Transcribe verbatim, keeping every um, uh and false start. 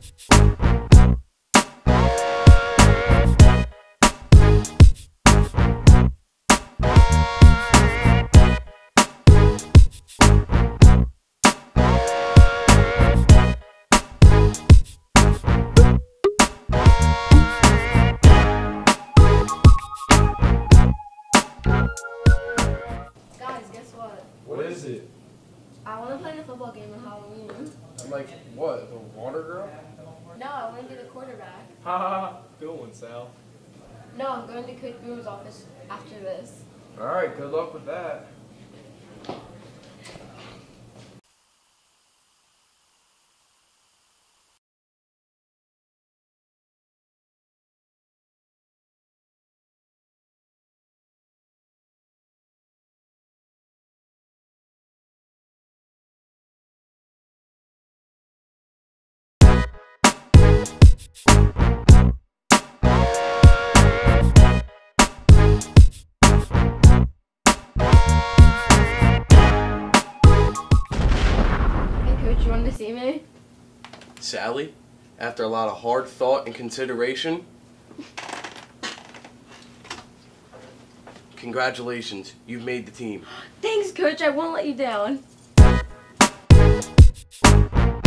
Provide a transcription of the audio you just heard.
What is it? I want to play in a football game on Halloween. Like what? The water girl? No, I want to be the quarterback. Ha ha ha. Good one, Sal. No, I'm going to Coach Boomer's office after this. Alright, good luck with that. You wanted to see me? Sally, after a lot of hard thought and consideration, congratulations, you've made the team. Thanks, Coach. I won't let you down.